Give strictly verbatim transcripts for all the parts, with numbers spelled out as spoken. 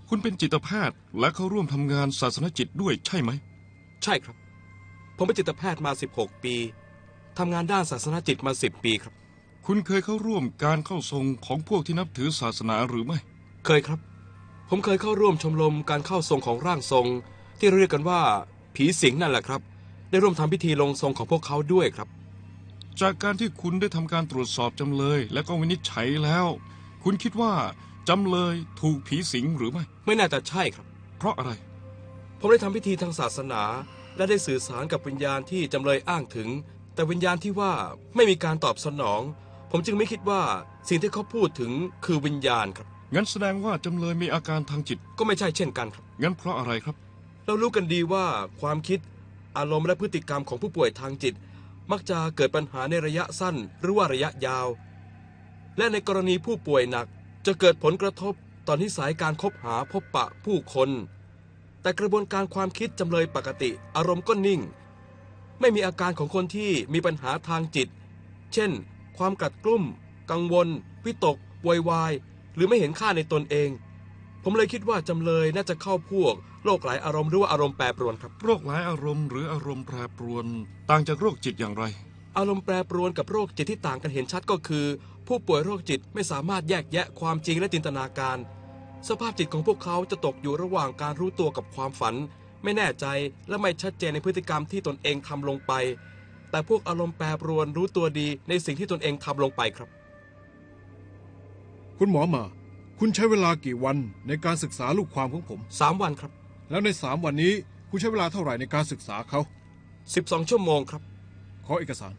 คุณเป็นจิตแพทย์และเข้าร่วมทำงานศาสนจิตด้วยใช่ไหมใช่ครับผมเป็นจิตแพทย์มาสิบหกปีทำงานด้านศาสนจิตมาสิบปีครับคุณเคยเข้าร่วมการเข้าทรงของพวกที่นับถือศาสนาหรือไม่เคยครับผมเคยเข้าร่วมชมรมการเข้าทรงของร่างทรงที่เรียกกันว่าผีสิงนั่นแหละครับได้ร่วมทำพิธีลงทรงของพวกเขาด้วยครับจากการที่คุณได้ทำการตรวจสอบจำเลยและก็วินิจฉัยแล้วคุณคิดว่าจำเลยถูกผีสิงหรือไม่ไม่น่าจะใช่ครับเพราะอะไรผมได้ทำพิธีทางศาสนาและได้สื่อสารกับวิญญาณที่จำเลยอ้างถึงแต่วิญญาณที่ว่าไม่มีการตอบสนองผมจึงไม่คิดว่าสิ่งที่เขาพูดถึงคือวิญญาณครับงั้นแสดงว่าจำเลยมีอาการทางจิตก็ไม่ใช่เช่นกันครับงั้นเพราะอะไรครับเรารู้กันดีว่าความคิดอารมณ์และพฤติกรรมของผู้ป่วยทางจิตมักจะเกิดปัญหาในระยะสั้นหรือว่าระยะยาวและในกรณีผู้ป่วยหนักจะเกิดผลกระทบต่อนิสัยการคบหาพบปะผู้คนแต่กระบวนการความคิดจำเลยปกติอารมณ์ก็นิ่งไม่มีอาการของคนที่มีปัญหาทางจิตเช่นความกัดกลุ้มกังวลวิตกโวยวายหรือไม่เห็นค่าในตนเองผมเลยคิดว่าจำเลยน่าจะเข้าพวกโรคหลายอารมณ์หรือว่าอารมณ์แปรปรวนครับโรคหลายอารมณ์หรืออารมณ์แปรปรวนต่างจากโรคจิตอย่างไรอารมณ์แปรปรวนกับโรคจิตที่ต่างกันเห็นชัดก็คือผู้ป่วยโรคจิตไม่สามารถแยกแยะความจริงและจินตนาการสภาพจิตของพวกเขาจะตกอยู่ระหว่างการรู้ตัวกับความฝันไม่แน่ใจและไม่ชัดเจนในพฤติกรรมที่ตนเองทำลงไปแต่พวกอารมณ์แปรปรวนรู้ตัวดีในสิ่งที่ตนเองทำลงไปครับคุณหมอมาคุณใช้เวลากี่วันในการศึกษาลูกความของผมสามวันครับแล้วในสามวันนี้คุณใช้เวลาเท่าไหร่ในการศึกษาเขาสิบสองชั่วโมงครับขอเอกสาร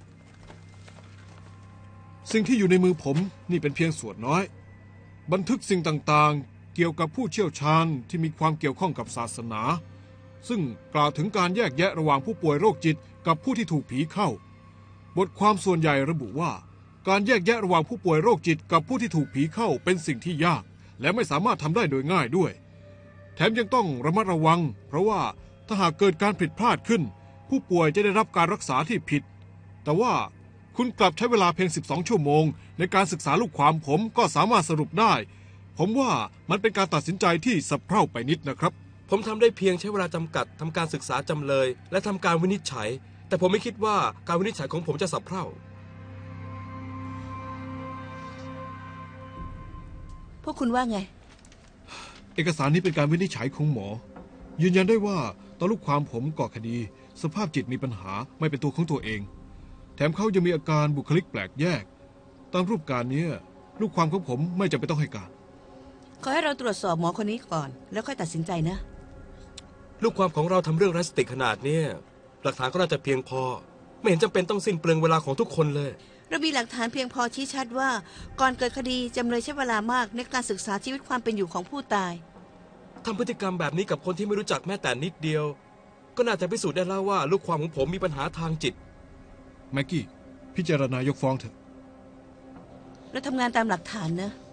สิ่งที่อยู่ในมือผมนี่เป็นเพียงส่วนน้อยบันทึกสิ่งต่างๆเกี่ยวกับผู้เชี่ยวชาญที่มีความเกี่ยวข้องกับศาสนาซึ่งกล่าวถึงการแยกแยะระหว่างผู้ป่วยโรคจิตกับผู้ที่ถูกผีเข้าบทความส่วนใหญ่ระบุว่าการแยกแยะระหว่างผู้ป่วยโรคจิตกับผู้ที่ถูกผีเข้าเป็นสิ่งที่ยากและไม่สามารถทำได้โดยง่ายด้วยแถมยังต้องระมัดระวังเพราะว่าถ้าหากเกิดการผิดพลาดขึ้นผู้ป่วยจะได้รับการรักษาที่ผิดแต่ว่าคุณกลับใช้เวลาเพียงสิบสองชั่วโมงในการศึกษาลูกความผมก็สามารถสรุปได้ผมว่ามันเป็นการตัดสินใจที่สะเพร่าไปนิดนะครับผมทำได้เพียงใช้เวลาจำกัดทำการศึกษาจำเลยและทำการวินิจฉัยแต่ผมไม่คิดว่าการวินิจฉัยของผมจะสะเพร่าพวกคุณว่าไงเอกสารนี้เป็นการวินิจฉัยของหมอยืนยันได้ว่าตอนลูกความผมก่อคดีสภาพจิตมีปัญหาไม่เป็นตัวของตัวเองแถมเขายังมีอาการบุคลิกแปลกแยกตามรูปการนี้ลูกความของผมไม่จำเป็นต้องให้การขอให้เราตรวจสอบหมอคนนี้ก่อนแล้วค่อยตัดสินใจนะลูกความของเราทำเรื่องรัสติกขนาดนี้หลักฐานก็น่าจะเพียงพอไม่เห็นจำเป็นต้องสิ้นเปลืองเวลาของทุกคนเลยเรามีหลักฐานเพียงพอชี้ชัดว่าก่อนเกิดคดีจำเลยใช้เวลามากในการศึกษาชีวิตความเป็นอยู่ของผู้ตายทำพฤติกรรมแบบนี้กับคนที่ไม่รู้จักแม้แต่นิดเดียวก็น่าจะพิสูจน์ได้แล้วว่าลูกความของผมมีปัญหาทางจิตแม็กกี้พิจารณายกฟ้องเถอะเราทำงานตามหลักฐานนะ